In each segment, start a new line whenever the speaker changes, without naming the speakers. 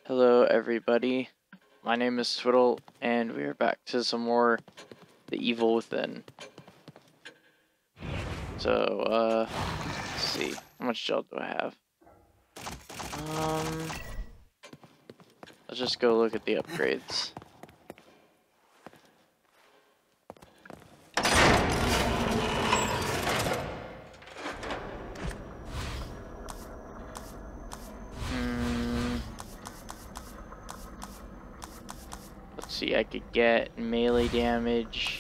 Hello everybody, my name is Twidd1e, and we are back to some more The Evil Within. So, let's see, how much gel do I have? Let's just go look at the upgrades. Let's see, I could get melee damage.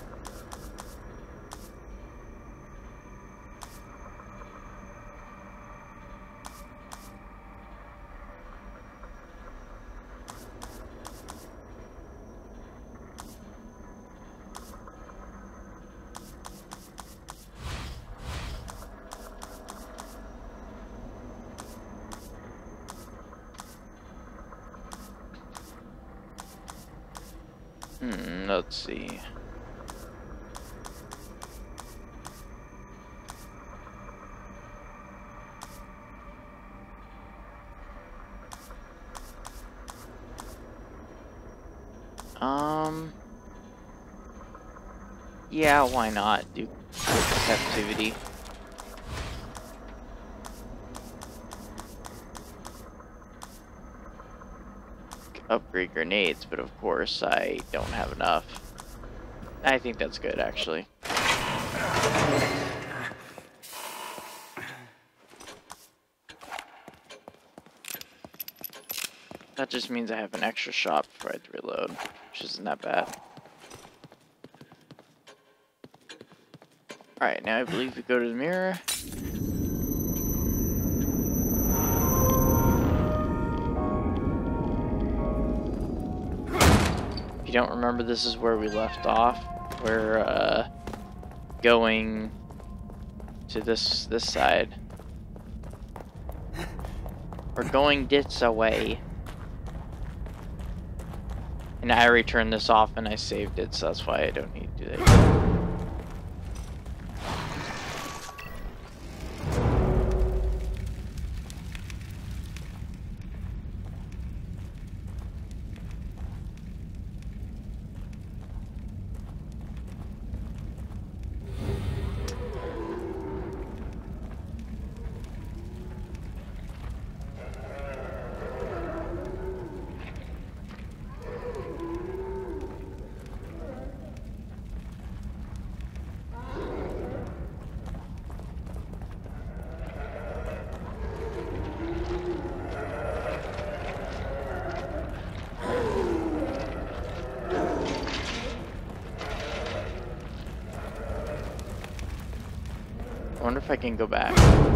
Let's see. Yeah, why not do captivity? Upgrade grenades, but of course I don't have enough. I think that's good, actually. That just means I have an extra shot before I have to reload, which isn't that bad. Alright, now I believe we go to the mirror. If you don't remember, this is where we left off. We're going to this side. We're going this away. And I already turned this off and I saved it, so that's why I don't need to do that. I wonder if I can go back.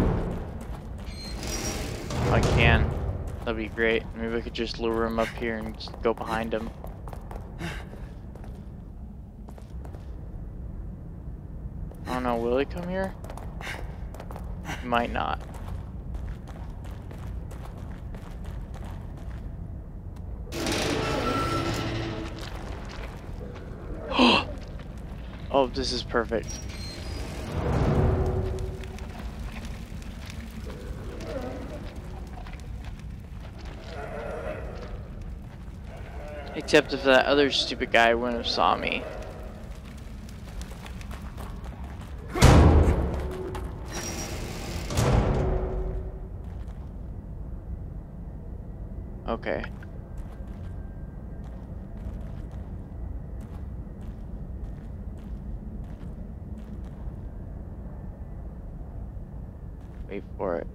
If I can, that'd be great. Maybe I could just lure him up here and just go behind him. I don't know, will he come here? He might not. Oh, this is perfect. Except if that other stupid guy wouldn't have saw me. Okay. Wait for it.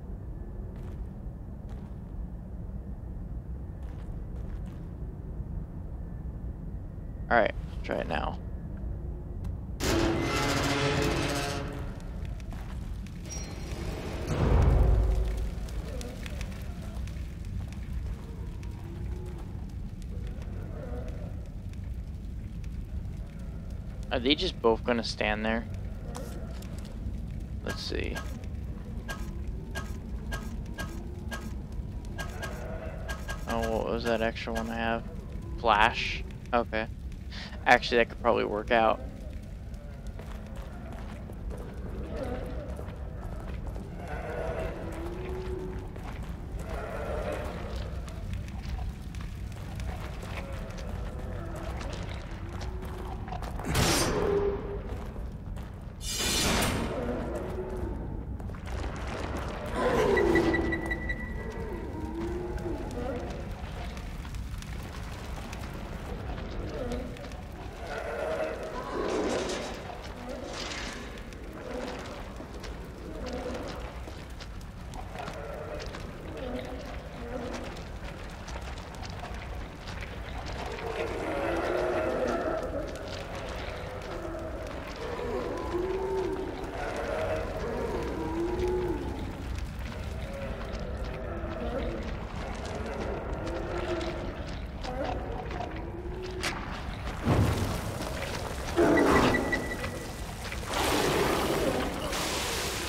Alright, let's try it now. Are they just both gonna stand there? Let's see. Oh, what was that extra one I have? Flash? Okay. Actually, that could probably work out.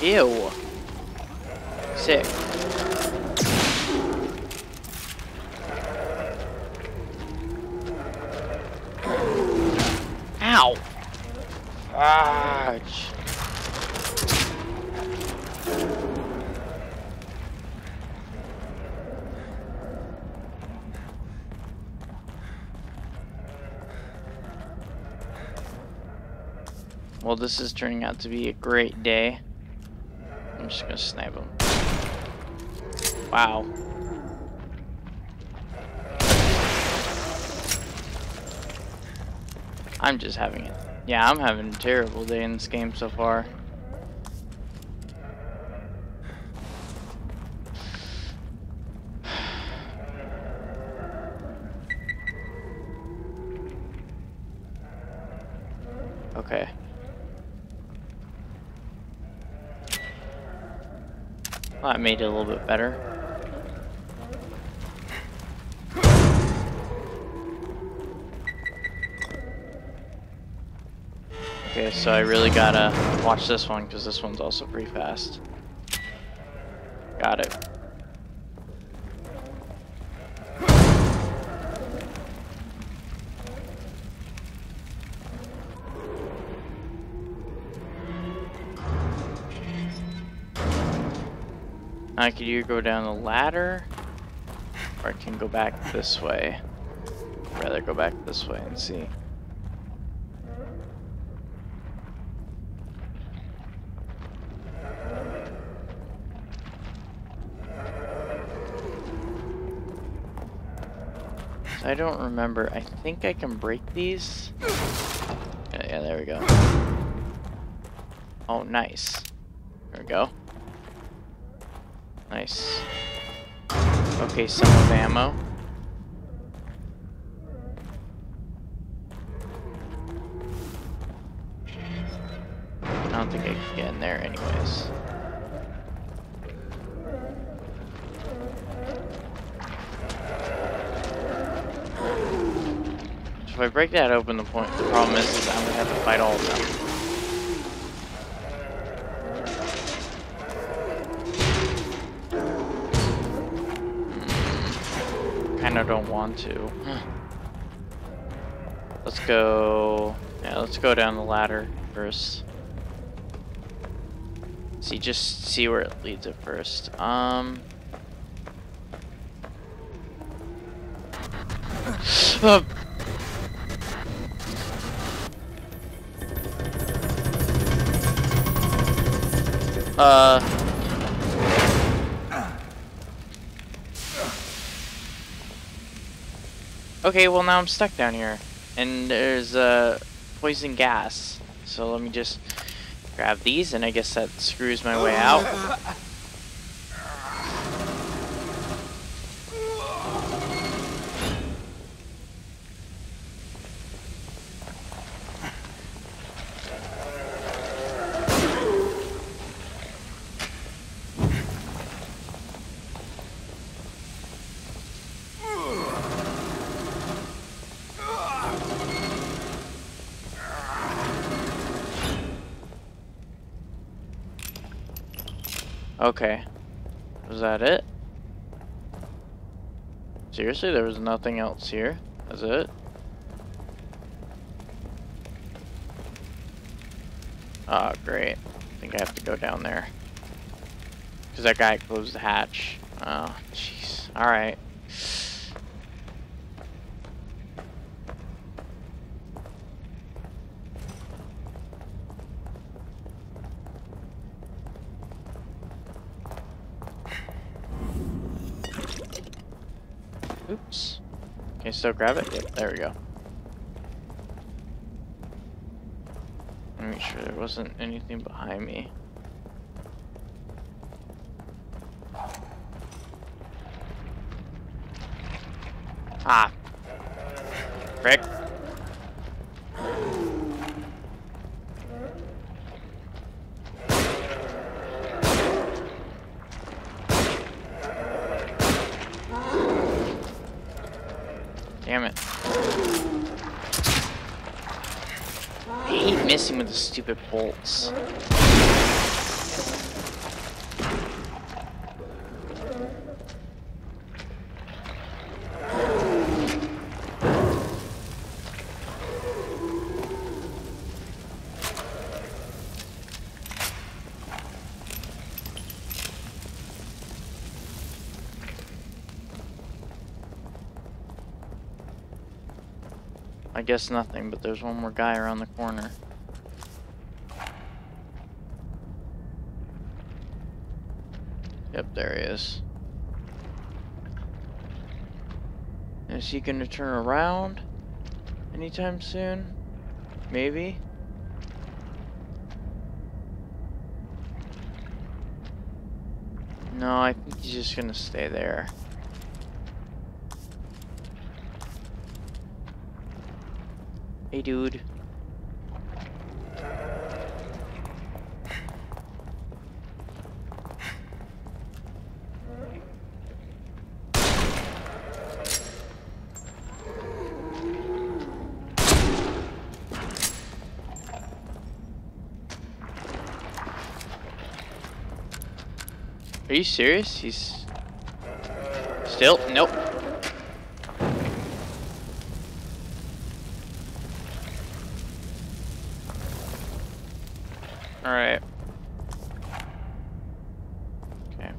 Ew. Sick. Ow! Fudge. Well, this is turning out to be a great day. I'm just gonna snipe him. Wow. I'm just having it. Yeah, I'm having a terrible day in this game so far. Okay. Well, that made it a little bit better. Okay, so I really gotta watch this one because this one's also pretty fast. Got it. I could either go down the ladder, or I can go back this way. I'd rather go back this way and see. So I don't remember. I think I can break these. Yeah, there we go. Oh, nice. There we go. Nice. Okay, some of ammo. I don't think I can get in there anyways. So if I break that open, the problem is I'm gonna have to fight all of them. I don't want to. Let's go. Yeah, let's go down the ladder first. Just see where it leads at first. Okay, well now I'm stuck down here, and there's poison gas. So let me just grab these, and I guess that screws my way out. Okay. Was that it? Seriously, there was nothing else here? That's it? Oh, great. I think I have to go down there. Because that guy closed the hatch. Oh, jeez. Alright. Oops. Can you still grab it? Yep, there we go. Let me make sure there wasn't anything behind me. Ah. Frick. Damn it. I hate missing with the stupid bolts. I guess nothing, but there's one more guy around the corner. Yep, there he is. Is he gonna turn around anytime soon? Maybe? No, I think he's just gonna stay there. Hey, dude. Are you serious? He's still? Nope. Alright. Okay.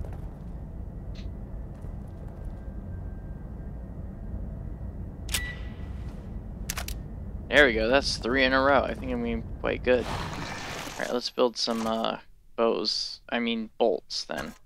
There we go. That's 3 in a row. I think I'm doing quite good. Alright, let's build some bows. I mean bolts then.